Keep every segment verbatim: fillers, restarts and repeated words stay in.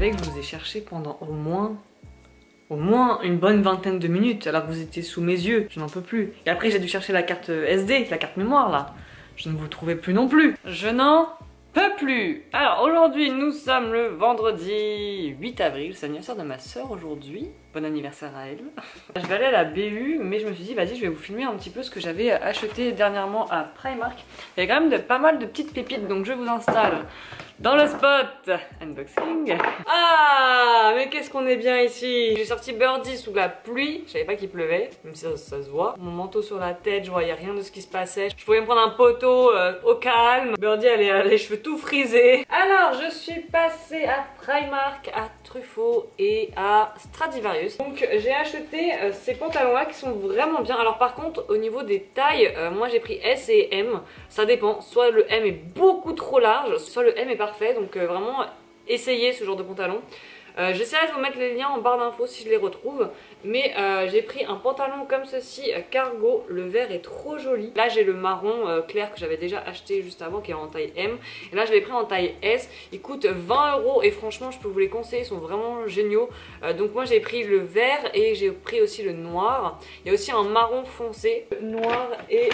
fallait que je vous ai cherché pendant au moins... Au moins une bonne vingtaine de minutes, alors que vous étiez sous mes yeux, je n'en peux plus. Et après j'ai dû chercher la carte S D, la carte mémoire là. Je ne vous trouvais plus non plus. Je n'en peux plus. Alors aujourd'hui nous sommes le vendredi huit avril, c'est l'anniversaire de ma soeur aujourd'hui. Bon anniversaire à elle. Je vais aller à la B U, mais je me suis dit vas-y je vais vous filmer un petit peu ce que j'avais acheté dernièrement à Primark. Il y a quand même de, pas mal de petites pépites, donc je vous installe dans le spot unboxing. Ah, mais qu'est-ce qu'on est bien ici. J'ai sorti Birdie sous la pluie. Je savais pas qu'il pleuvait, même si ça, ça se voit. Mon manteau sur la tête, je voyais rien de ce qui se passait. Je pouvais me prendre un poteau euh, au calme. Birdie, elle a les cheveux tout frisés. Alors, je suis passée à Primark, à Truffaut et à Stradivarius. Donc, j'ai acheté euh, ces pantalons-là qui sont vraiment bien. Alors, par contre, au niveau des tailles, euh, moi j'ai pris S et M. Ça dépend. Soit le M est beaucoup trop large, soit le M est parfait. Donc, euh, vraiment, essayez ce genre de pantalon. Euh, J'essaierai de vous mettre les liens en barre d'infos si je les retrouve. Mais euh, j'ai pris un pantalon comme ceci, euh, cargo. Le vert est trop joli. Là j'ai le marron euh, clair que j'avais déjà acheté juste avant, qui est en taille M. Et là je l'ai pris en taille S. Il coûte vingt euros et franchement je peux vous les conseiller, ils sont vraiment géniaux. Euh, donc moi j'ai pris le vert et j'ai pris aussi le noir. Il y a aussi un marron foncé, noir et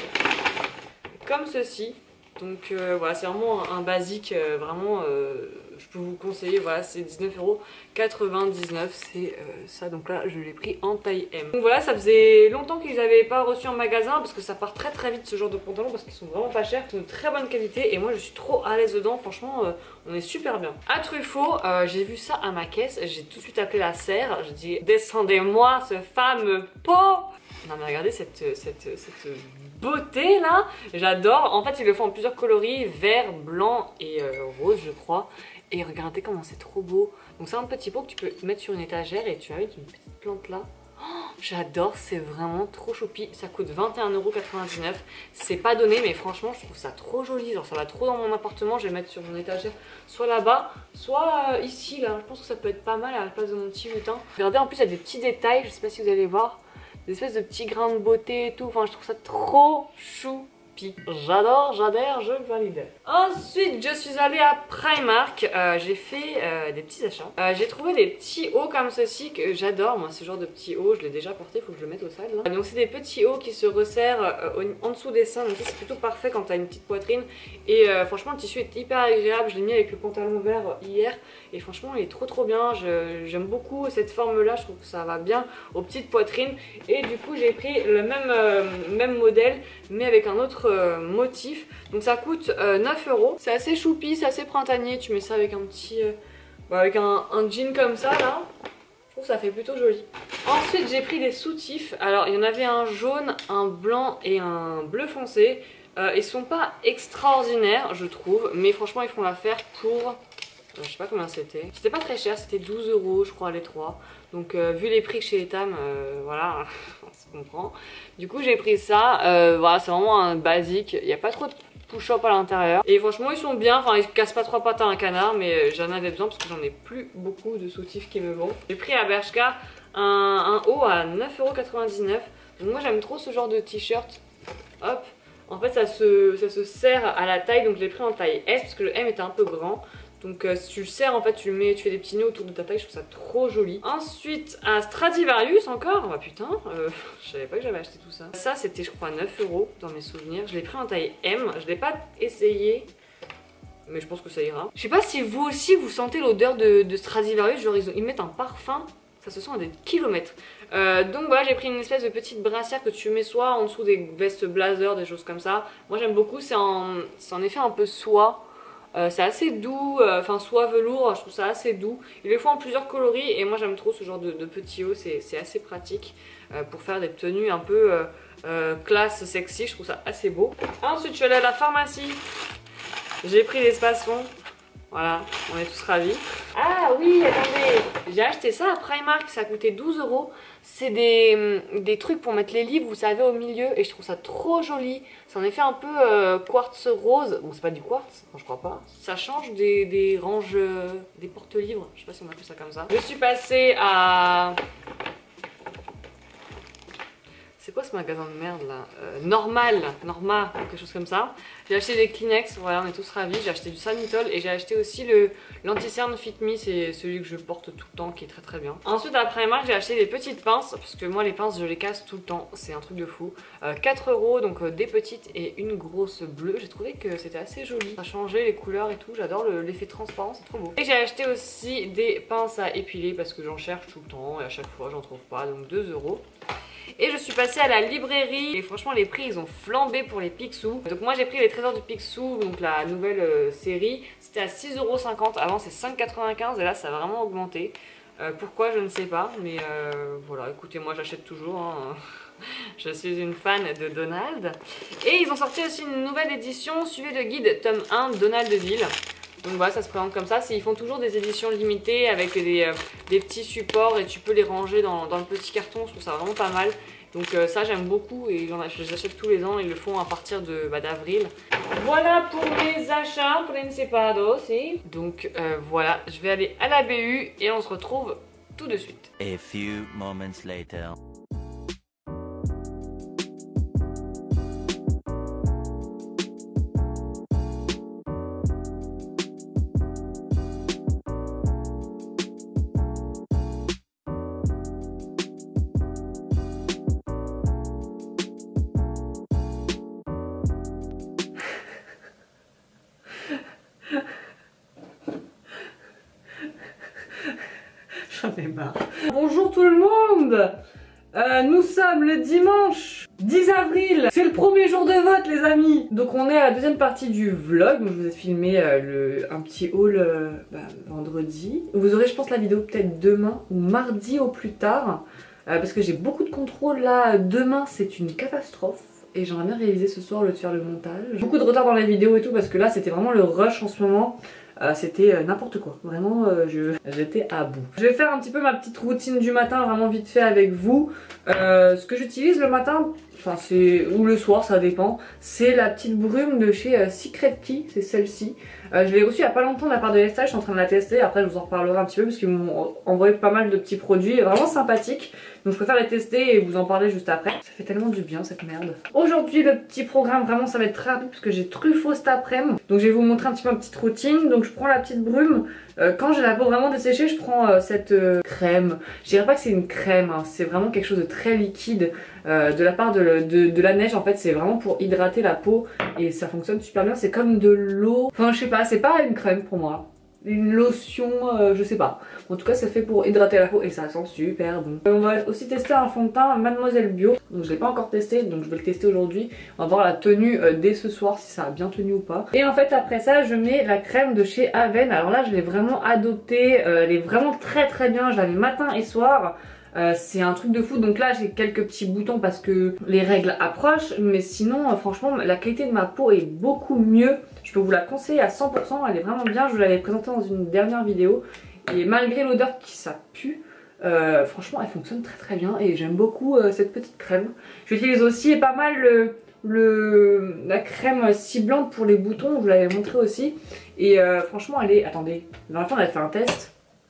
comme ceci. Donc euh, voilà, c'est vraiment un, un basique, euh, vraiment, euh, je peux vous conseiller, voilà, c'est dix-neuf euros quatre-vingt-dix-neuf, c'est euh, ça, donc là je l'ai pris en taille M. Donc voilà, ça faisait longtemps qu'ils n'avaient pas reçu en magasin, parce que ça part très très vite ce genre de pantalons, parce qu'ils sont vraiment pas chers, ils sont de très bonne qualité, et moi je suis trop à l'aise dedans, franchement, euh, on est super bien. À Truffaut, euh, j'ai vu ça à ma caisse, j'ai tout de suite appelé la serre, j'ai dit descendez-moi ce fameux pot. Non mais regardez cette, cette, cette beauté là, j'adore. En fait ils le font en plusieurs coloris, vert, blanc et euh, rose je crois. Et regardez comment c'est trop beau. Donc c'est un petit pot que tu peux mettre sur une étagère et tu as une petite plante là. Oh, j'adore, c'est vraiment trop choupi. Ça coûte vingt et un euros quatre-vingt-dix-neuf. C'est pas donné mais franchement je trouve ça trop joli. Genre ça va trop dans mon appartement, je vais le mettre sur mon étagère. Soit là-bas, soit euh, ici là. Je pense que ça peut être pas mal à la place de mon petit lutin. Regardez en plus il y a des petits détails, je sais pas si vous allez voir. Des espèces de petits grains de beauté et tout. Enfin, je trouve ça trop choupi. J'adore, j'adhère, je valide. Ensuite, je suis allée à Primark. Euh, j'ai fait euh, des petits achats. Euh, j'ai trouvé des petits hauts comme ceci que j'adore. Moi, ce genre de petits hauts, je l'ai déjà porté. Il faut que je le mette au sale. Là. Donc, c'est des petits hauts qui se resserrent euh, en dessous des seins. Donc, ça, c'est plutôt parfait quand t'as une petite poitrine. Et euh, franchement, le tissu est hyper agréable. Je l'ai mis avec le pantalon vert hier. Et franchement, il est trop trop bien. J'aime beaucoup cette forme-là. Je trouve que ça va bien aux petites poitrines. Et du coup, j'ai pris le même, euh, même modèle, mais avec un autre euh, motif. Donc ça coûte euh, neuf euros. C'est assez choupi, c'est assez printanier. Tu mets ça avec un petit... Euh, bah avec un, un jean comme ça, là. Je trouve que ça fait plutôt joli. Ensuite, j'ai pris des soutifs. Alors, il y en avait un jaune, un blanc et un bleu foncé. Euh, ils sont pas extraordinaires, je trouve. Mais franchement, ils font l'affaire pour... Je sais pas combien c'était. C'était pas très cher, c'était douze euros je crois les trois. Donc euh, vu les prix chez Etam, euh, voilà, on se comprend. Du coup j'ai pris ça, euh, voilà c'est vraiment un basique. Il n'y a pas trop de push-up à l'intérieur. Et franchement ils sont bien, enfin ils cassent pas trois pattes à un canard. Mais j'en avais besoin parce que j'en ai plus beaucoup de soutifs qui me vont. J'ai pris à Bershka un, un haut à neuf euros quatre-vingt-dix-neuf. Donc moi j'aime trop ce genre de t-shirt. Hop. En fait ça se, ça se serre à la taille, donc je l'ai pris en taille S parce que le M était un peu grand. Donc euh, si tu le serres en fait, tu le mets, tu fais des petits nœuds autour de ta taille, je trouve ça trop joli. Ensuite un Stradivarius encore, bah putain, euh, je savais pas que j'avais acheté tout ça. Ça c'était je crois neuf euros dans mes souvenirs, je l'ai pris en taille M, je l'ai pas essayé. Mais je pense que ça ira. Je sais pas si vous aussi vous sentez l'odeur de, de Stradivarius, genre ils, ont, ils mettent un parfum, ça se sent à des kilomètres. Euh, donc voilà, j'ai pris une espèce de petite brassière que tu mets soit en dessous des vestes blazer, des choses comme ça. Moi j'aime beaucoup, c'est en, en effet un peu soie. Euh, c'est assez doux, enfin euh, soie velours, je trouve ça assez doux. Ils le font en plusieurs coloris et moi j'aime trop ce genre de, de petits hauts, c'est assez pratique euh, pour faire des tenues un peu euh, euh, classe, sexy, je trouve ça assez beau. Ensuite je suis allée à la pharmacie, j'ai pris l'espace fond. Voilà, on est tous ravis. Ah oui, attendez, j'ai acheté ça à Primark, ça a coûté douze euros. C'est des, des trucs pour mettre les livres, vous savez, au milieu. Et je trouve ça trop joli. C'est en effet un peu euh, quartz rose. Bon, c'est pas du quartz, non, je crois pas. Ça change des, des ranges, euh, des porte-livres. Je sais pas si on appelle ça comme ça. Je suis passée à... C'est quoi ce magasin de merde là euh, Normal, Norma, quelque chose comme ça. J'ai acheté des Kleenex, voilà, on est tous ravis. J'ai acheté du Sanitol et j'ai acheté aussi le l'anti-cerne Fit Me, c'est celui que je porte tout le temps, qui est très très bien. Ensuite, après Primark, j'ai acheté des petites pinces, parce que moi les pinces je les casse tout le temps, c'est un truc de fou. Euh, quatre euros, donc euh, des petites et une grosse bleue. J'ai trouvé que c'était assez joli. Ça a changé les couleurs et tout, j'adore l'effet transparent, c'est trop beau. Et j'ai acheté aussi des pinces à épiler parce que j'en cherche tout le temps et à chaque fois j'en trouve pas, donc deux euros. Et je suis passée à la librairie et franchement les prix ils ont flambé pour les Picsou. Donc moi j'ai pris les Trésors du Picsou, donc la nouvelle euh, série. C'était à six euros cinquante, avant c'est cinq quatre-vingt-quinze et là ça a vraiment augmenté. Euh, pourquoi je ne sais pas, mais euh, voilà, écoutez moi j'achète toujours. Hein. Je suis une fan de Donald. Et ils ont sorti aussi une nouvelle édition suivie de guide tome un Donaldville. Donc voilà, ça se présente comme ça. Ils font toujours des éditions limitées avec des, euh, des petits supports et tu peux les ranger dans, dans le petit carton. Je trouve ça vraiment pas mal. Donc euh, ça j'aime beaucoup et je les achète tous les ans. Ils le font à partir de bah, d'avril. Voilà pour mes achats, Principado aussi. Donc euh, voilà, je vais aller à la B U et on se retrouve tout de suite. A few moments later. J'en ai marre. Bonjour tout le monde, euh, nous sommes le dimanche dix avril. C'est le premier jour de vote les amis. Donc on est à la deuxième partie du vlog. Donc je vous ai filmé euh, le, un petit haul euh, bah, vendredi. Vous aurez je pense la vidéo peut-être demain ou mardi au plus tard. Euh, parce que j'ai beaucoup de contrôle là. Demain c'est une catastrophe. Et j'aimerais bien réaliser ce soir le de faire le montage. Beaucoup de retard dans la vidéo et tout parce que là c'était vraiment le rush en ce moment. Euh, c'était euh, n'importe quoi, vraiment euh, j'étais à bout. Je vais faire un petit peu ma petite routine du matin vraiment vite fait avec vous. Euh, ce que j'utilise le matin, enfin c'est ou le soir ça dépend, c'est la petite brume de chez euh, Secret Key, c'est celle-ci. Euh, je l'ai reçue il y a pas longtemps de la part de Lesta, je suis en train de la tester, après je vous en reparlerai un petit peu parce qu'ils m'ont envoyé pas mal de petits produits vraiment sympathiques. Donc je préfère les tester et vous en parler juste après. Ça fait tellement du bien cette merde. Aujourd'hui le petit programme vraiment ça va être très rapide parce que j'ai Truffaut cet après-midi. Donc je vais vous montrer un petit peu ma petite routine. Donc je prends la petite brume. Euh, quand j'ai la peau vraiment desséchée je prends euh, cette euh, crème. Je dirais pas que c'est une crème, hein. C'est vraiment quelque chose de très liquide. Euh, de la part de, de, de la neige en fait c'est vraiment pour hydrater la peau. Et ça fonctionne super bien. C'est comme de l'eau. Enfin je sais pas, c'est pas une crème pour moi. Une lotion, euh, je sais pas. En tout cas, ça fait pour hydrater la peau et ça sent super bon. On va aussi tester un fond de teint Mademoiselle Bio. Donc je l'ai pas encore testé, donc je vais le tester aujourd'hui. On va voir la tenue euh, dès ce soir, si ça a bien tenu ou pas. Et en fait, après ça, je mets la crème de chez Aven. Alors là, je l'ai vraiment adoptée. Euh, elle est vraiment très très bien. Je l'avais matin et soir. Euh, c'est un truc de fou. Donc là j'ai quelques petits boutons parce que les règles approchent. Mais sinon euh, franchement la qualité de ma peau est beaucoup mieux. Je peux vous la conseiller à cent pour cent. Elle est vraiment bien. Je vous l'avais présentée dans une dernière vidéo. Et malgré l'odeur qui ça pue, euh, franchement elle fonctionne très très bien. Et j'aime beaucoup euh, cette petite crème. J'utilise aussi pas mal le, le, la crème ciblante pour les boutons. Je vous l'avais montré aussi. Et euh, franchement elle est... Attendez, dans la fin on a fait un test.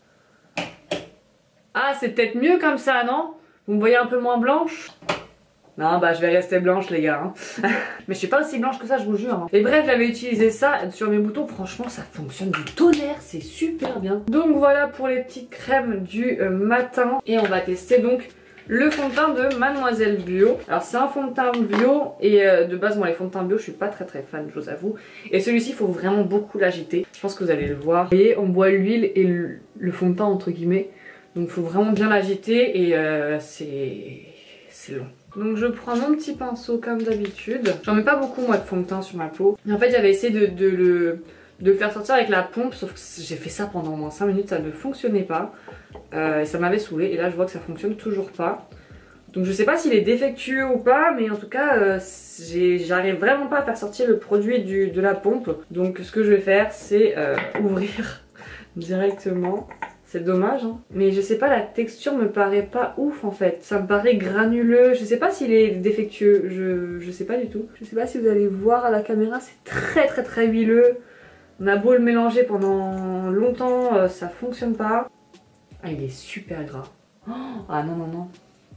Ah, c'est peut-être mieux comme ça, non? Vous me voyez un peu moins blanche? Non, bah je vais rester blanche les gars. Hein. Mais je suis pas aussi blanche que ça, je vous jure. Hein. Et bref, j'avais utilisé ça sur mes boutons. Franchement, ça fonctionne du tonnerre, c'est super bien. Donc voilà pour les petites crèmes du euh, matin. Et on va tester donc le fond de teint de Mademoiselle Bio. Alors c'est un fond de teint bio. Et euh, de base, moi les fonds de teint bio, je suis pas très très fan, je vous avoue. Et celui-ci, il faut vraiment beaucoup l'agiter. Je pense que vous allez le voir. Vous voyez, on boit l'huile et le, le fond de teint entre guillemets. Donc il faut vraiment bien l'agiter et euh, c'est long. Donc je prends mon petit pinceau comme d'habitude. J'en mets pas beaucoup moi de fond de teint sur ma peau. Et en fait j'avais essayé de, de, le, de le faire sortir avec la pompe. Sauf que j'ai fait ça pendant au moins cinq minutes, ça ne fonctionnait pas. Euh, et ça m'avait saoulé. Et là je vois que ça fonctionne toujours pas. Donc je sais pas s'il est défectueux ou pas. Mais en tout cas euh, j'arrive vraiment pas à faire sortir le produit du, de la pompe. Donc ce que je vais faire c'est euh, ouvrir directement. C'est dommage hein. Mais je sais pas, la texture me paraît pas ouf en fait. Ça me paraît granuleux. Je sais pas s'il est défectueux. Je, je sais pas du tout. Je sais pas si vous allez voir à la caméra. C'est très très très huileux. On a beau le mélanger pendant longtemps, euh, ça fonctionne pas. Ah il est super gras. Oh, ah non non non.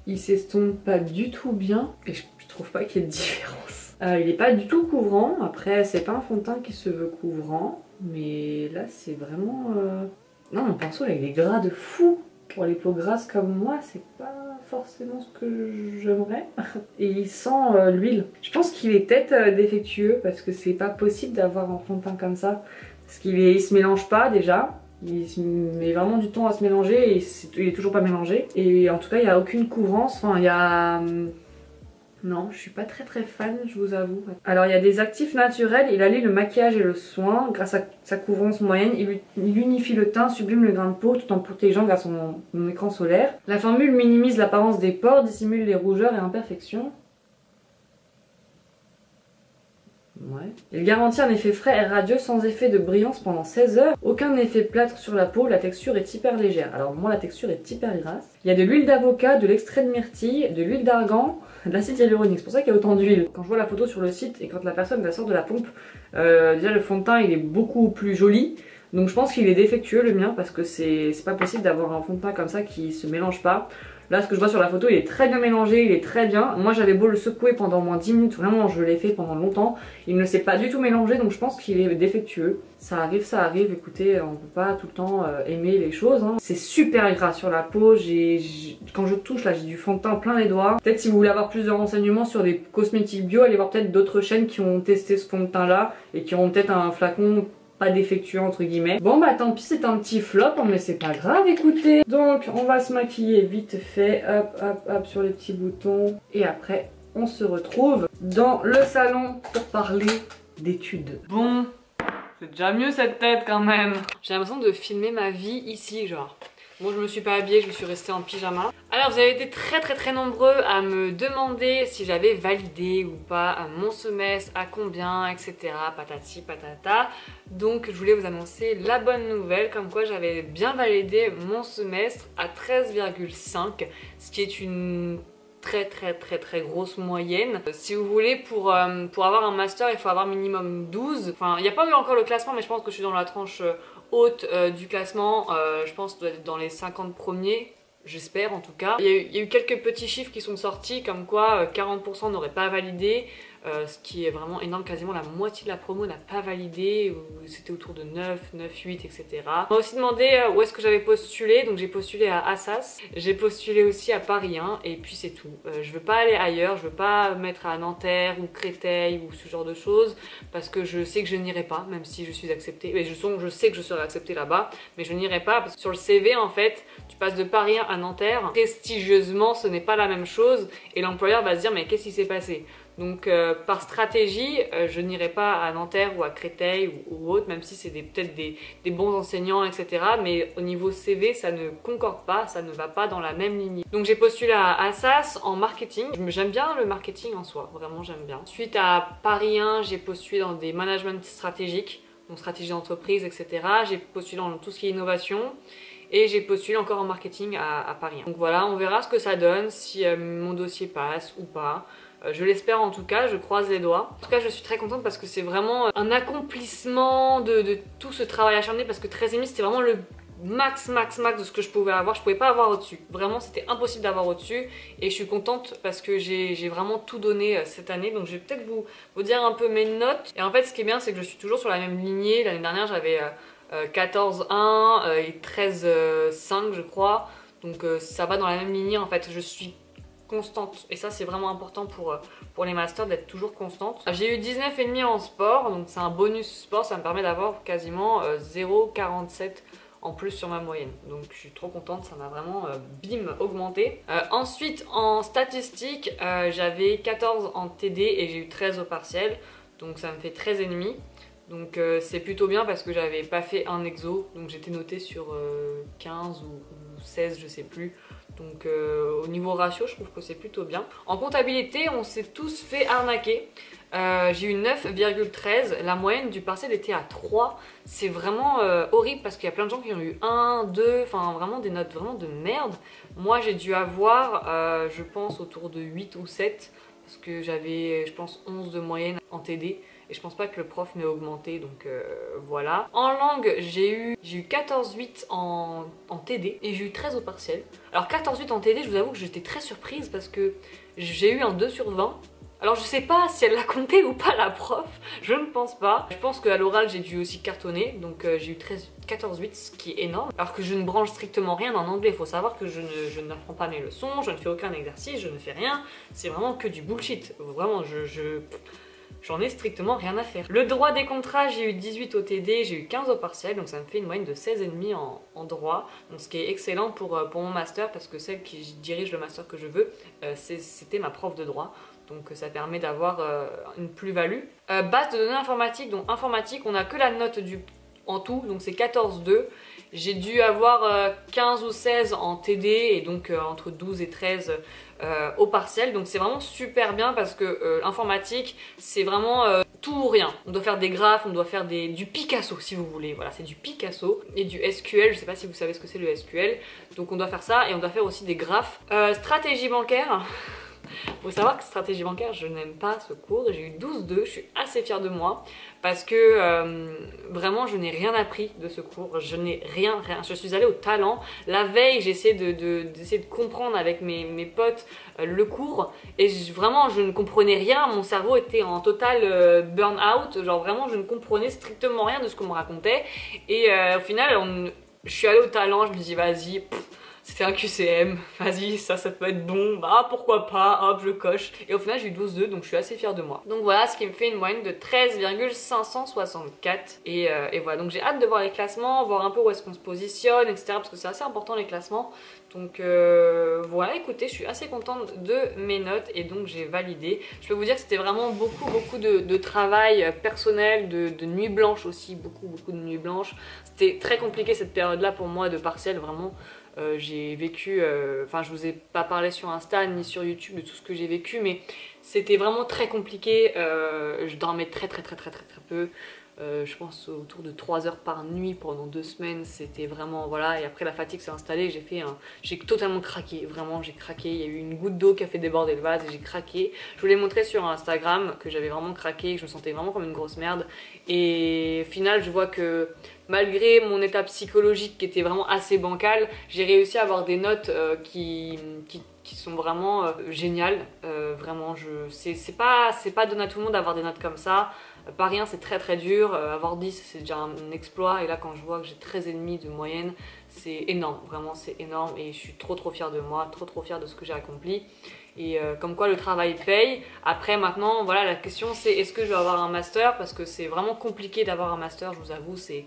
il s'estompe pas du tout bien et je, je trouve pas qu'il y ait de différence. Euh, il est pas du tout couvrant, après c'est pas un fond de teint qui se veut couvrant, mais là c'est vraiment... Euh... Non, mon pinceau là il est gras de fou. Pour les peaux grasses comme moi, c'est pas forcément ce que j'aimerais. Et il sent euh, l'huile. Je pense qu'il est peut-être euh, défectueux parce que c'est pas possible d'avoir un fond de teint comme ça. Parce qu'il est... il se mélange pas déjà. Il se met vraiment du temps à se mélanger et est... il est toujours pas mélangé. Et en tout cas, il n'y a aucune couvrance. Enfin, il y a... Non, je suis pas très très fan, je vous avoue. Alors il y a des actifs naturels, il allie le maquillage et le soin. Grâce à sa couvrance moyenne, il, il unifie le teint, sublime le grain de peau tout en protégeant grâce à son, son écran solaire. La formule minimise l'apparence des pores, dissimule les rougeurs et imperfections. Ouais. Il garantit un effet frais et radieux sans effet de brillance pendant seize heures. Aucun effet plâtre sur la peau, la texture est hyper légère. Alors moi la texture est hyper grasse. Il y a de l'huile d'avocat, de l'extrait de myrtille, de l'huile d'argan, de l'acide hyaluronique. C'est pour ça qu'il y a autant d'huile. Quand je vois la photo sur le site et quand la personne la sort de la pompe, euh, déjà le fond de teint il est beaucoup plus joli. Donc je pense qu'il est défectueux le mien parce que c'est pas possible d'avoir un fond de teint comme ça qui se mélange pas. Là, ce que je vois sur la photo, il est très bien mélangé, il est très bien. Moi, j'avais beau le secouer pendant au moins dix minutes, vraiment, je l'ai fait pendant longtemps. Il ne s'est pas du tout mélangé, donc je pense qu'il est défectueux. Ça arrive, ça arrive, écoutez, on peut pas tout le temps euh, aimer les choses. Hein. C'est super gras sur la peau, j'ai, quand je touche, là, j'ai du fond de teint plein les doigts. Peut-être si vous voulez avoir plus de renseignements sur les cosmétiques bio, allez voir peut-être d'autres chaînes qui ont testé ce fond de teint-là et qui ont peut-être un flacon pas défectueux entre guillemets. Bon bah tant pis, c'est un petit flop, mais c'est pas grave, écoutez. Donc on va se maquiller vite fait, hop hop hop sur les petits boutons. Et après on se retrouve dans le salon pour parler d'études. Bon, c'est déjà mieux cette tête quand même. J'ai l'impression de filmer ma vie ici genre. Bon, je me suis pas habillée, je me suis restée en pyjama. Alors vous avez été très très très nombreux à me demander si j'avais validé ou pas mon semestre, à combien, et cetera. Patati patata. Donc je voulais vous annoncer la bonne nouvelle, comme quoi j'avais bien validé mon semestre à treize virgule cinq, ce qui est une très très très très grosse moyenne. Si vous voulez, pour, euh, pour avoir un master, il faut avoir minimum douze. Enfin, il n'y a pas eu encore le classement, mais je pense que je suis dans la tranche euh, haute euh, du classement. Euh, je pense d'être dans les cinquante premiers. J'espère en tout cas. Il y, a eu, il y a eu quelques petits chiffres qui sont sortis comme quoi euh, quarante pour cent n'auraient pas validé, euh, ce qui est vraiment énorme. Quasiment la moitié de la promo n'a pas validé, c'était autour de neuf, neuf, huit, et cetera. On m'a aussi demandé euh, où est-ce que j'avais postulé, donc j'ai postulé à Assas, j'ai postulé aussi à Paris un, et puis c'est tout. Euh, je veux pas aller ailleurs, je veux pas mettre à Nanterre ou Créteil ou ce genre de choses, parce que je sais que je n'irai pas, même si je suis acceptée. Mais je, je sais que je serai acceptée là-bas, mais je n'irai pas, parce que sur le C V en fait, tu passes de Paris un à Nanterre. Prestigieusement, ce n'est pas la même chose et l'employeur va se dire mais qu'est-ce qui s'est passé? Donc euh, par stratégie, euh, je n'irai pas à Nanterre ou à Créteil ou, ou autre, même si c'est peut-être des, des bons enseignants, et cetera. Mais au niveau C V, ça ne concorde pas, ça ne va pas dans la même lignée. Donc j'ai postulé à Assas en marketing. J'aime bien le marketing en soi, vraiment j'aime bien. Suite à Paris un, j'ai postulé dans des managements stratégiques, donc stratégie d'entreprise, et cetera. J'ai postulé dans tout ce qui est innovation. Et j'ai postulé encore en marketing à, à Paris. Donc voilà, on verra ce que ça donne, si euh, mon dossier passe ou pas. Euh, je l'espère en tout cas, je croise les doigts. En tout cas, je suis très contente parce que c'est vraiment un accomplissement de, de tout ce travail acharné, parce que treize virgule cinq c'était vraiment le max, max, max de ce que je pouvais avoir. Je pouvais pas avoir au-dessus. Vraiment, c'était impossible d'avoir au-dessus. Et je suis contente parce que j'ai vraiment tout donné cette année. Donc je vais peut-être vous, vous dire un peu mes notes. Et en fait, ce qui est bien, c'est que je suis toujours sur la même lignée. L'année dernière, j'avais... Euh, Euh, quatorze un euh, et treize cinq je crois, donc euh, ça va dans la même lignée en fait. Je suis constante et ça c'est vraiment important pour, pour les masters, d'être toujours constante. J'ai eu dix-neuf virgule cinq en sport, donc c'est un bonus sport, ça me permet d'avoir quasiment euh, zéro virgule quarante-sept en plus sur ma moyenne, donc je suis trop contente, ça m'a vraiment euh, bim augmenté. Euh, ensuite en statistique, euh, j'avais quatorze en T D et j'ai eu treize au partiel, donc ça me fait treize virgule cinq. Donc euh, c'est plutôt bien parce que j'avais pas fait un exo, donc j'étais notée sur euh, quinze ou, ou seize, je sais plus. Donc euh, au niveau ratio, je trouve que c'est plutôt bien. En comptabilité, on s'est tous fait arnaquer. Euh, j'ai eu neuf virgule treize, la moyenne du partiel était à trois. C'est vraiment euh, horrible parce qu'il y a plein de gens qui ont eu un, deux, enfin vraiment des notes vraiment de merde. Moi j'ai dû avoir, euh, je pense, autour de huit ou sept parce que j'avais, je pense, onze de moyenne en T D. et je pense pas que le prof m'ait augmenté, donc euh, voilà. En langue, j'ai eu, j'ai eu quatorze huit en, en T D et j'ai eu treize au partiel. Alors quatorze huit en T D, je vous avoue que j'étais très surprise parce que j'ai eu un deux sur vingt. Alors je sais pas si elle l'a compté ou pas la prof, je ne pense pas. Je pense qu'à l'oral j'ai dû aussi cartonner, donc euh, j'ai eu quatorze huit, ce qui est énorme. Alors que je ne branche strictement rien en anglais, il faut savoir que je ne, je n'apprends pas mes leçons, je ne fais aucun exercice, je ne fais rien. C'est vraiment que du bullshit, vraiment je... je... J'en ai strictement rien à faire. Le droit des contrats, j'ai eu dix-huit au T D, j'ai eu quinze au partiel, donc ça me fait une moyenne de seize virgule cinq en, en droit. Donc ce qui est excellent pour, pour mon master, parce que celle qui dirige le master que je veux, euh, c'était ma prof de droit. Donc ça permet d'avoir euh, une plus-value. Euh, base de données informatiques, donc informatique, on n'a que la note du, en tout, donc c'est quatorze deux. J'ai dû avoir euh, quinze ou seize en T D et donc euh, entre douze et treize euh, au partiel. Donc c'est vraiment super bien parce que euh, l'informatique, c'est vraiment euh, tout ou rien. On doit faire des graphes, on doit faire des, du Picasso si vous voulez. Voilà, c'est du Picasso et du S Q L. Je sais pas si vous savez ce que c'est le S Q L. Donc on doit faire ça et on doit faire aussi des graphes. Euh, stratégie bancaire. Faut savoir que stratégie bancaire, je n'aime pas ce cours. J'ai eu douze deux, je suis assez fière de moi parce que euh, vraiment je n'ai rien appris de ce cours. Je n'ai rien, rien. Je suis allée au talent. La veille, j'ai essayé de, de, d'essayer de comprendre avec mes, mes potes euh, le cours et je, vraiment je ne comprenais rien. Mon cerveau était en total euh, burn-out. Genre vraiment je ne comprenais strictement rien de ce qu'on me racontait. Et euh, au final, on, je suis allée au talent, je me dis vas-y. C'était un Q C M, vas-y, ça, ça peut être bon, bah pourquoi pas, hop, je coche. Et au final, j'ai eu douze deux, donc je suis assez fière de moi. Donc voilà, ce qui me fait une moyenne de treize virgule cinq cent soixante-quatre. Et, euh, et voilà, donc j'ai hâte de voir les classements, voir un peu où est-ce qu'on se positionne, et cetera. Parce que c'est assez important les classements. Donc euh, voilà, écoutez, je suis assez contente de mes notes et donc j'ai validé. Je peux vous dire que c'était vraiment beaucoup, beaucoup de, de travail personnel, de, de nuit blanche aussi, beaucoup, beaucoup de nuit blanche. C'était très compliqué cette période-là pour moi de partiel, vraiment. Euh, j'ai vécu, enfin euh, je vous ai pas parlé sur Insta ni sur YouTube de tout ce que j'ai vécu, mais c'était vraiment très compliqué. Euh, je dormais très très très très très très peu. Euh, je pense autour de trois heures par nuit pendant deux semaines, c'était vraiment, voilà, et après la fatigue s'est installée, j'ai fait un, j'ai totalement craqué, vraiment j'ai craqué, il y a eu une goutte d'eau qui a fait déborder le vase et j'ai craqué. Je vous l'ai montré sur Instagram que j'avais vraiment craqué, que je me sentais vraiment comme une grosse merde, et au final je vois que malgré mon état psychologique qui était vraiment assez bancal, j'ai réussi à avoir des notes euh, qui, qui qui sont vraiment euh, géniales, euh, vraiment je c'est pas c'est pas donné à tout le monde d'avoir des notes comme ça. Pas rien, c'est très très dur, euh, avoir dix c'est déjà un exploit et là quand je vois que j'ai treize virgule cinq de moyenne, c'est énorme, vraiment c'est énorme et je suis trop trop fière de moi, trop trop fière de ce que j'ai accompli et euh, comme quoi le travail paye. Après maintenant voilà, la question c'est est-ce que je vais avoir un master, parce que c'est vraiment compliqué d'avoir un master, je vous avoue, c'est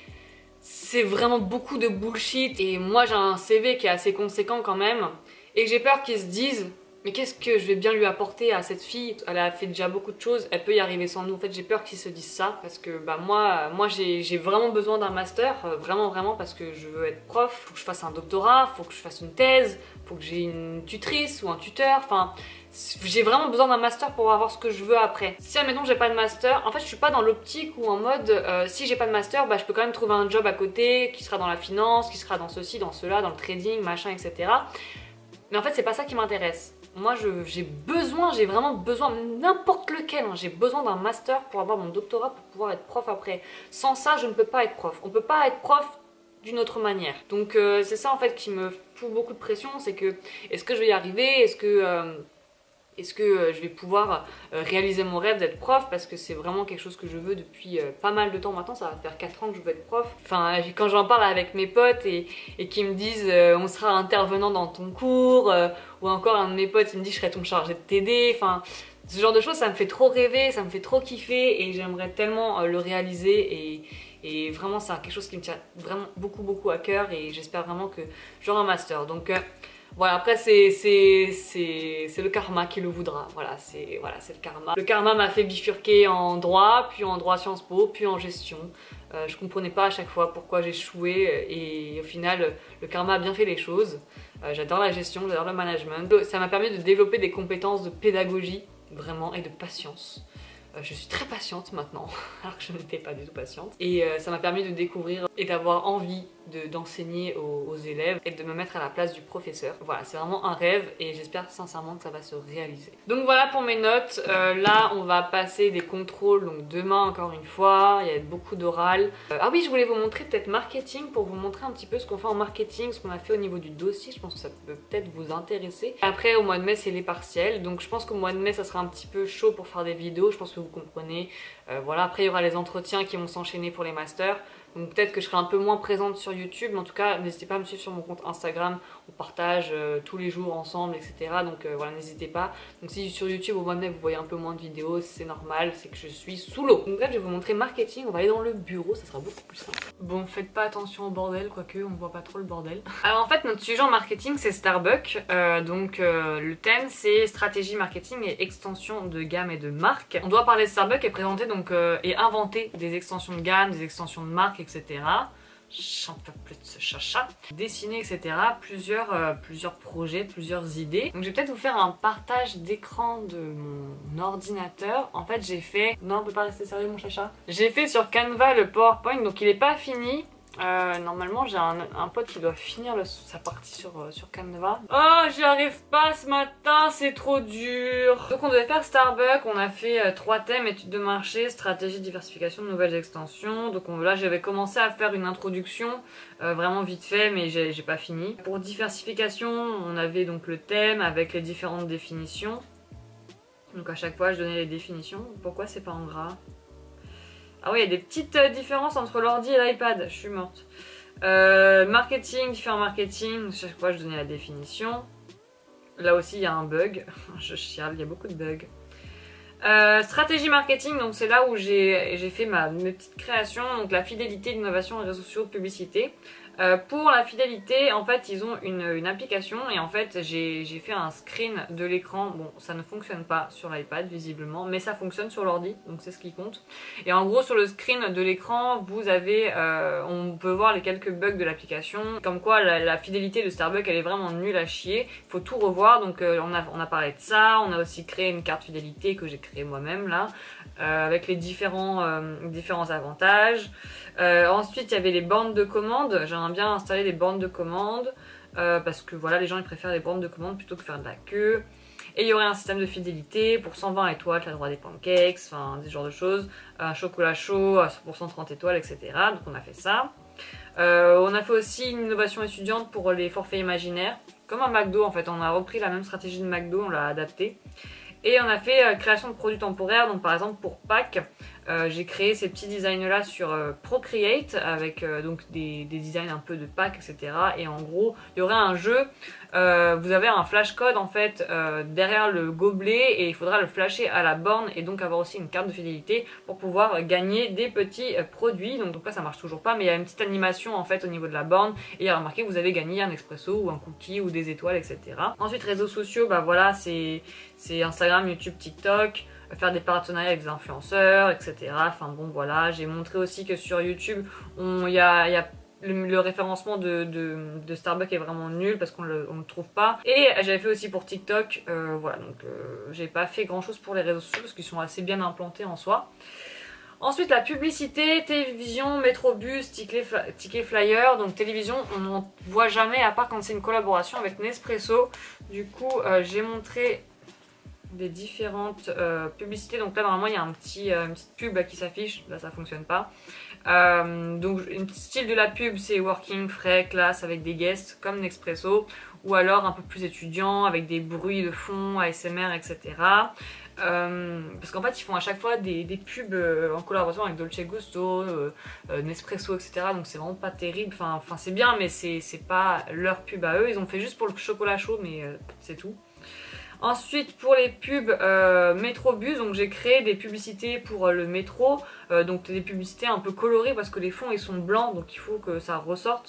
c'est vraiment beaucoup de bullshit et moi j'ai un C V qui est assez conséquent quand même. Et j'ai peur qu'ils se disent mais qu'est-ce que je vais bien lui apporter à cette fille, elle a fait déjà beaucoup de choses, elle peut y arriver sans nous. En fait j'ai peur qu'ils se disent ça parce que bah moi, moi j'ai vraiment besoin d'un master, euh, vraiment vraiment, parce que je veux être prof, faut que je fasse un doctorat, faut que je fasse une thèse, faut que j'ai une tutrice ou un tuteur, enfin j'ai vraiment besoin d'un master pour avoir ce que je veux après. Si admettons j'ai pas de master, en fait je suis pas dans l'optique où en mode euh, si j'ai pas de master, bah je peux quand même trouver un job à côté qui sera dans la finance, qui sera dans ceci, dans cela, dans le trading, machin, et cetera. Mais en fait c'est pas ça qui m'intéresse. Moi j'ai besoin, j'ai vraiment besoin, n'importe lequel, hein, j'ai besoin d'un master pour avoir mon doctorat pour pouvoir être prof après. Sans ça je ne peux pas être prof. On peut pas être prof d'une autre manière. Donc euh, c'est ça en fait qui me fout beaucoup de pression, c'est que est-ce que je vais y arriver, est-ce que... Euh, Est-ce que je vais pouvoir réaliser mon rêve d'être prof, parce que c'est vraiment quelque chose que je veux depuis pas mal de temps maintenant, ça va faire quatre ans que je veux être prof. Enfin, quand j'en parle avec mes potes et, et qui me disent euh, on sera intervenant dans ton cours, euh, ou encore un de mes potes il me dit je serai ton chargé de T D, enfin ce genre de choses ça me fait trop rêver, ça me fait trop kiffer et j'aimerais tellement euh, le réaliser et, et vraiment c'est quelque chose qui me tient vraiment beaucoup beaucoup à cœur et j'espère vraiment que j'aurai un master. Donc euh, voilà, après c'est le karma qui le voudra, voilà, c'est voilà, le karma. Le karma m'a fait bifurquer en droit, puis en droit Sciences Po, puis en gestion. Euh, je comprenais pas à chaque fois pourquoi j'échouais et au final le karma a bien fait les choses. Euh, j'adore la gestion, j'adore le management. Ça m'a permis de développer des compétences de pédagogie, vraiment, et de patience. Euh, je suis très patiente maintenant, alors que je n'étais pas du tout patiente. Et euh, ça m'a permis de découvrir et d'avoir envie d'enseigner aux, aux élèves et de me mettre à la place du professeur. Voilà, c'est vraiment un rêve et j'espère sincèrement que ça va se réaliser. Donc voilà pour mes notes. Euh, là, on va passer des contrôles, donc demain encore une fois, il y a beaucoup d'oral. Euh, ah oui, je voulais vous montrer peut-être marketing pour vous montrer un petit peu ce qu'on fait en marketing, ce qu'on a fait au niveau du dossier. Je pense que ça peut peut-être vous intéresser. Après, au mois de mai, c'est les partiels. Donc je pense qu'au mois de mai, ça sera un petit peu chaud pour faire des vidéos. Je pense que vous comprenez. Euh, voilà, après, il y aura les entretiens qui vont s'enchaîner pour les masters. Donc peut-être que je serai un peu moins présente sur YouTube, mais en tout cas n'hésitez pas à me suivre sur mon compte Instagram, on partage euh, tous les jours ensemble, et cetera. Donc euh, voilà, n'hésitez pas. Donc si sur YouTube au mois de mai vous voyez un peu moins de vidéos, c'est normal, c'est que je suis sous l'eau. Donc bref, je vais vous montrer marketing, on va aller dans le bureau, ça sera beaucoup plus simple. Bon, faites pas attention au bordel, quoique on voit pas trop le bordel. Alors en fait notre sujet en marketing c'est Starbucks, euh, donc euh, le thème c'est stratégie marketing et extension de gamme et de marque. On doit parler de Starbucks et présenter donc euh, et inventer des extensions de gamme, des extensions de marque, et cetera. J'en peux plus de ce chacha. Dessiner, et cetera. Plusieurs, euh, plusieurs projets, plusieurs idées. Donc je vais peut-être vous faire un partage d'écran de mon ordinateur. En fait j'ai fait... Non, on peut pas rester sérieux mon chacha. J'ai fait sur Canva le PowerPoint, donc il est pas fini. Euh, normalement j'ai un, un pote qui doit finir le, sa partie sur, euh, sur Canva. Oh, j'y arrive pas ce matin, c'est trop dur. Donc on devait faire Starbucks, on a fait euh, trois thèmes: études de marché, stratégie, diversification, nouvelles extensions. Donc on, là j'avais commencé à faire une introduction, euh, vraiment vite fait, mais j'ai pas fini. Pour diversification, on avait donc le thème avec les différentes définitions. Donc à chaque fois je donnais les définitions. Pourquoi c'est pas en gras ? Ah oui, il y a des petites différences entre l'ordi et l'iPad, je suis morte. Euh, marketing, différents marketing, chaque fois je donnais la définition. Là aussi il y a un bug, je chiale, il y a beaucoup de bugs. Euh, stratégie marketing, donc c'est là où j'ai fait ma, mes petites créations, donc la fidélité, l'innovation, les réseaux sociaux, publicité. Euh, pour la fidélité, en fait, ils ont une, une application et en fait, j'ai fait un screen de l'écran. Bon, ça ne fonctionne pas sur l'iPad visiblement, mais ça fonctionne sur l'ordi, donc c'est ce qui compte. Et en gros, sur le screen de l'écran, vous avez, euh, on peut voir les quelques bugs de l'application, comme quoi la, la fidélité de Starbucks, elle est vraiment nulle à chier. Il faut tout revoir, donc euh, on, a, on a parlé de ça. On a aussi créé une carte fidélité que j'ai créée moi-même là, euh, avec les différents, euh, différents avantages. Euh, ensuite, il y avait les bornes de commande. J'aimerais bien installer des bornes de commande euh, parce que voilà, les gens ils préfèrent les bornes de commande plutôt que faire de la queue. Et il y aurait un système de fidélité pour cent vingt étoiles, tu as le droit à des pancakes, enfin des genres de choses. Un chocolat chaud à cent pour cent trente étoiles, et cetera. Donc on a fait ça. Euh, on a fait aussi une innovation étudiante pour les forfaits imaginaires. Comme un McDo en fait, on a repris la même stratégie de McDo, on l'a adaptée. Et on a fait euh, création de produits temporaires, donc par exemple pour Pâques, euh, j'ai créé ces petits designs là sur euh, Procreate avec euh, donc des, des designs un peu de Pâques, et cetera. Et en gros, il y aurait un jeu, euh, vous avez un flash code en fait euh, derrière le gobelet et il faudra le flasher à la borne et donc avoir aussi une carte de fidélité pour pouvoir gagner des petits euh, produits. Donc, donc là ça marche toujours pas, mais il y a une petite animation en fait au niveau de la borne et il y a remarqué que vous avez gagné un expresso ou un cookie ou des étoiles, et cetera. Ensuite réseaux sociaux, bah voilà, c'est Instagram, YouTube, TikTok. Faire des partenariats avec des influenceurs, et cetera. Enfin bon voilà, j'ai montré aussi que sur YouTube, il y a, y a le, le référencement de, de, de Starbucks est vraiment nul parce qu'on le, on le trouve pas. Et j'avais fait aussi pour TikTok, euh, voilà, donc euh, j'ai pas fait grand chose pour les réseaux sociaux parce qu'ils sont assez bien implantés en soi. Ensuite la publicité, télévision, métrobus, ticket, ticket flyer. Donc télévision on n'en voit jamais à part quand c'est une collaboration avec Nespresso. Du coup euh, j'ai montré des différentes euh, publicités. Donc là normalement il y a un petit, euh, une petite pub là, qui s'affiche, là ça fonctionne pas. Euh, donc une style de la pub c'est working, frais, classe avec des guests comme Nespresso, ou alors un peu plus étudiant avec des bruits de fond, A S M R, et cetera. Euh, parce qu'en fait ils font à chaque fois des, des pubs euh, en collaboration avec Dolce Gusto, euh, euh, Nespresso, et cetera. Donc c'est vraiment pas terrible, enfin, enfin c'est bien mais c'est pas leur pub à eux, ils ont fait juste pour le chocolat chaud mais euh, c'est tout. Ensuite pour les pubs euh, Métrobus, donc j'ai créé des publicités pour euh, le métro, euh, donc des publicités un peu colorées parce que les fonds ils sont blancs donc il faut que ça ressorte.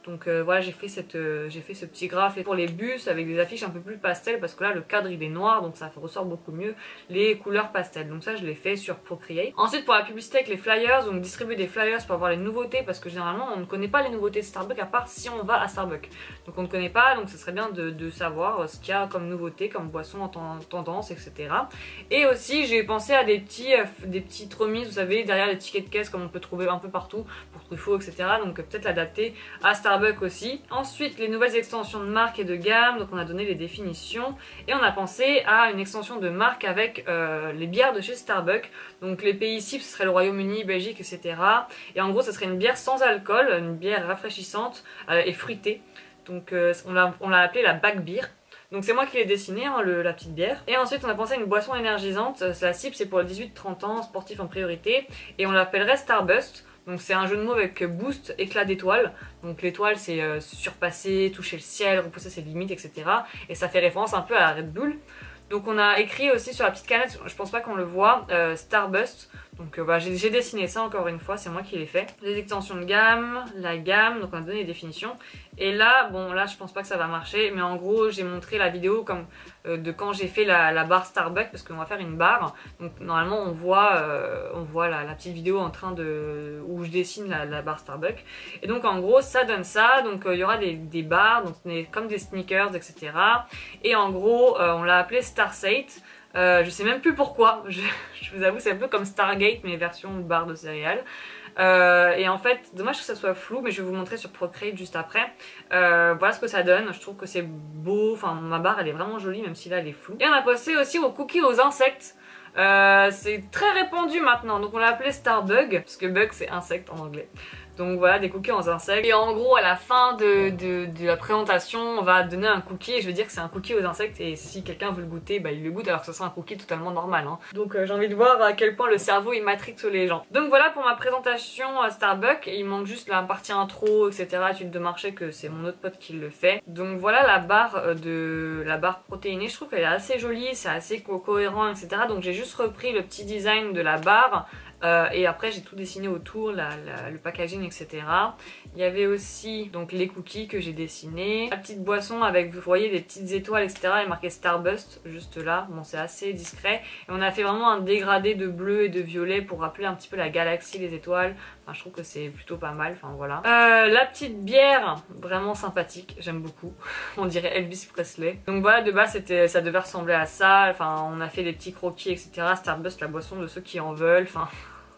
Donc euh, voilà, j'ai fait, cette, euh, j'ai fait ce petit graphe pour les bus avec des affiches un peu plus pastel parce que là le cadre il est noir donc ça ressort beaucoup mieux les couleurs pastel. Donc ça je l'ai fait sur Procreate. Ensuite pour la publicité avec les flyers, donc distribuer des flyers pour avoir les nouveautés parce que généralement on ne connaît pas les nouveautés de Starbucks à part si on va à Starbucks. Donc on ne connaît pas, donc ce serait bien de, de savoir ce qu'il y a comme nouveauté, comme boisson en tendance, et cetera. Et aussi j'ai pensé à des, petits, euh, des petites remises, vous savez, derrière les tickets de caisse comme on peut trouver un peu partout pour Truffaut, et cetera. Donc euh, peut-être l'adapter à Starbucks aussi. Ensuite les nouvelles extensions de marque et de gamme, donc on a donné les définitions et on a pensé à une extension de marque avec euh, les bières de chez Starbucks. Donc les pays cibles ce serait le Royaume-Uni, Belgique, et cetera. Et en gros ça serait une bière sans alcool, une bière rafraîchissante euh, et fruitée. Donc euh, on l'a appelée la Back Beer. Donc c'est moi qui l'ai dessiné, hein, le, la petite bière. Et ensuite on a pensé à une boisson énergisante. La cible c'est pour les dix-huit trente ans, sportifs en priorité. Et on l'appellerait Starburst. Donc c'est un jeu de mots avec boost, éclat d'étoile. Donc l'étoile c'est euh, surpasser, toucher le ciel, repousser ses limites, et cetera. Et ça fait référence un peu à la Red Bull. Donc on a écrit aussi sur la petite canette, je pense pas qu'on le voit, euh, Starburst. Donc euh, voilà, j'ai dessiné ça encore une fois, c'est moi qui l'ai fait. Les extensions de gamme, la gamme, donc on a donné les définitions. Et là, bon là je pense pas que ça va marcher, mais en gros j'ai montré la vidéo comme euh, de quand j'ai fait la, la barre Starbucks, parce qu'on va faire une barre. Donc normalement on voit, euh, on voit la, la petite vidéo en train de où je dessine la, la barre Starbucks. Et donc en gros ça donne ça, donc il euh, y aura des, des barres, donc comme des sneakers, et cetera. Et en gros euh, on l'a appelé Starsate. Euh, je sais même plus pourquoi, je, je vous avoue c'est un peu comme Stargate mais version barre de céréales. Euh, et en fait, dommage que ça soit flou, mais je vais vous montrer sur Procreate juste après. Euh, voilà ce que ça donne, je trouve que c'est beau, enfin ma barre elle est vraiment jolie même si là elle est floue. Et on a passé aussi aux cookies aux insectes. Euh, c'est très répandu maintenant, donc on l'a appelé Starbug, parce que bug c'est insecte en anglais. Donc voilà, des cookies aux insectes. Et en gros, à la fin de, de, de la présentation, on va donner un cookie et je vais dire que c'est un cookie aux insectes. Et si quelqu'un veut le goûter, bah il le goûte alors que ce sera un cookie totalement normal. Hein. Donc euh, j'ai envie de voir à quel point le cerveau il matrixe les gens. Donc voilà pour ma présentation à Starbucks. Il manque juste la partie intro, et cetera. Étude de marché que c'est mon autre pote qui le fait. Donc voilà la barre de la barre protéinée. Je trouve qu'elle est assez jolie, c'est assez co cohérent, et cetera. Donc j'ai juste repris le petit design de la barre. Euh, et après j'ai tout dessiné autour, la, la, le packaging, et cetera. Il y avait aussi donc les cookies que j'ai dessinés, la petite boisson avec, vous voyez, des petites étoiles, et cetera. Il est marqué Starburst juste là, bon c'est assez discret. Et on a fait vraiment un dégradé de bleu et de violet pour rappeler un petit peu la galaxie, les étoiles. Enfin je trouve que c'est plutôt pas mal, enfin voilà. Euh, la petite bière, vraiment sympathique, j'aime beaucoup. On dirait Elvis Presley. Donc voilà, de base c'était, ça devait ressembler à ça. Enfin on a fait des petits croquis, et cetera. Starburst, la boisson de ceux qui en veulent, enfin...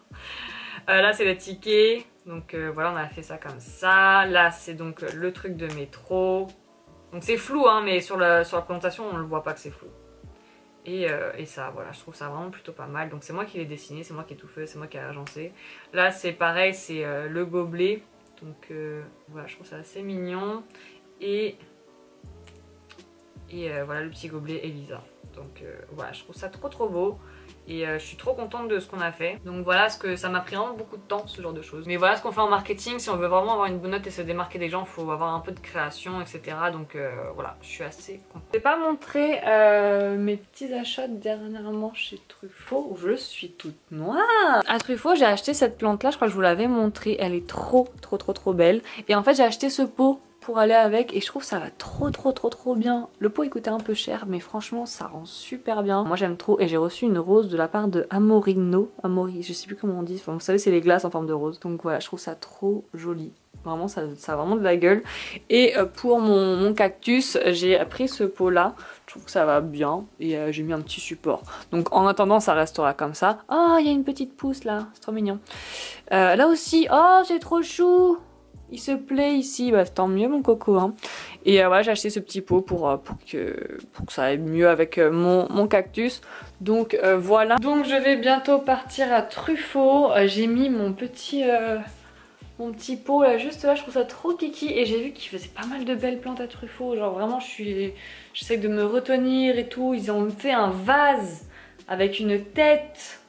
Euh, là c'est les tickets, donc euh, voilà on a fait ça comme ça. Là c'est donc le truc de métro. Donc c'est flou hein, mais sur la, sur la présentation on ne le voit pas que c'est flou. Et, euh, et ça voilà, je trouve ça vraiment plutôt pas mal. Donc c'est moi qui l'ai dessiné, c'est moi qui ai tout fait, c'est moi qui ai agencé. Là c'est pareil, c'est euh, le gobelet. Donc euh, voilà, je trouve ça assez mignon. Et, et euh, voilà le petit gobelet Elisa. Donc euh, voilà, je trouve ça trop trop beau. Et euh, je suis trop contente de ce qu'on a fait. Donc voilà, ce que ça m'a pris vraiment beaucoup de temps, ce genre de choses. Mais voilà ce qu'on fait en marketing. Si on veut vraiment avoir une bonne note et se démarquer des gens, il faut avoir un peu de création, et cetera. Donc euh, voilà, je suis assez contente. Je vais pas montrer euh, mes petits achats dernièrement chez Truffaut, où je suis toute noire. À Truffaut, j'ai acheté cette plante là, je crois que je vous l'avais montrée. Elle est trop trop trop trop belle. Et en fait, j'ai acheté ce pot pour aller avec et je trouve que ça va trop trop trop trop bien. Le pot il coûtait un peu cher mais franchement ça rend super bien. Moi j'aime trop et j'ai reçu une rose de la part de Amorino. Amori, je sais plus comment on dit. Enfin, vous savez c'est les glaces en forme de rose. Donc voilà, je trouve ça trop joli. Vraiment ça, ça a vraiment de la gueule. Et pour mon, mon cactus j'ai pris ce pot là. Je trouve que ça va bien et euh, j'ai mis un petit support. Donc en attendant ça restera comme ça. Oh il y a une petite pousse là, c'est trop mignon. Euh, là aussi, oh c'est trop chou. Il se plaît ici, bah, tant mieux mon coco. Hein. Et euh, voilà, j'ai acheté ce petit pot pour, euh, pour, que, pour que ça aille mieux avec euh, mon, mon cactus. Donc euh, voilà. Donc je vais bientôt partir à Truffaut. Euh, j'ai mis mon petit, euh, mon petit pot là, juste là, je trouve ça trop kiki. Et j'ai vu qu'ils faisaient pas mal de belles plantes à Truffaut. Genre vraiment, je suis, j'essaie de me retenir et tout. Ils ont fait un vase avec une tête.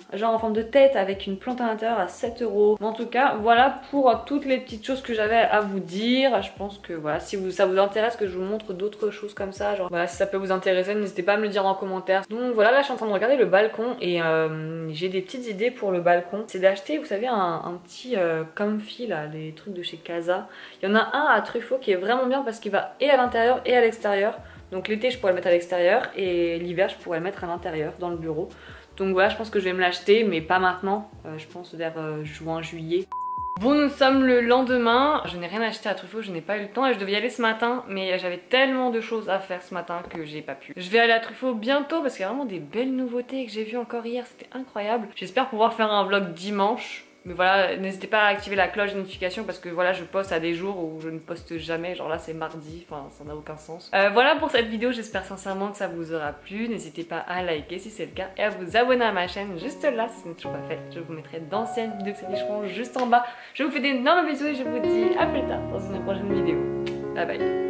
genre en forme de tête avec une plante à l'intérieur à sept euros. En tout cas, voilà pour toutes les petites choses que j'avais à vous dire. Je pense que voilà, si vous, ça vous intéresse que je vous montre d'autres choses comme ça, genre voilà, si ça peut vous intéresser, n'hésitez pas à me le dire en commentaire. Donc voilà, là je suis en train de regarder le balcon et euh, j'ai des petites idées pour le balcon. C'est d'acheter, vous savez, un, un petit euh, comfy là, les trucs de chez Casa. Il y en a un à Truffaut qui est vraiment bien parce qu'il va et à l'intérieur et à l'extérieur. Donc l'été je pourrais le mettre à l'extérieur et l'hiver je pourrais le mettre à l'intérieur dans le bureau. Donc voilà, je pense que je vais me l'acheter, mais pas maintenant, euh, je pense vers euh, juin, juillet. Bon, nous sommes le lendemain, je n'ai rien acheté à Truffaut, je n'ai pas eu le temps et je devais y aller ce matin, mais j'avais tellement de choses à faire ce matin que j'ai pas pu. Je vais aller à Truffaut bientôt parce qu'il y a vraiment des belles nouveautés que j'ai vues encore hier, c'était incroyable. J'espère pouvoir faire un vlog dimanche. Mais voilà, n'hésitez pas à activer la cloche de notification parce que voilà, je poste à des jours où je ne poste jamais. Genre là, c'est mardi, enfin, ça n'a aucun sens. Euh, voilà pour cette vidéo, j'espère sincèrement que ça vous aura plu. N'hésitez pas à liker si c'est le cas et à vous abonner à ma chaîne juste là si ce n'est toujours pas fait. Je vous mettrai d'anciennes vidéos qui s'afficheront juste en bas. Je vous fais d'énormes bisous et je vous dis à plus tard dans une prochaine vidéo. Bye bye.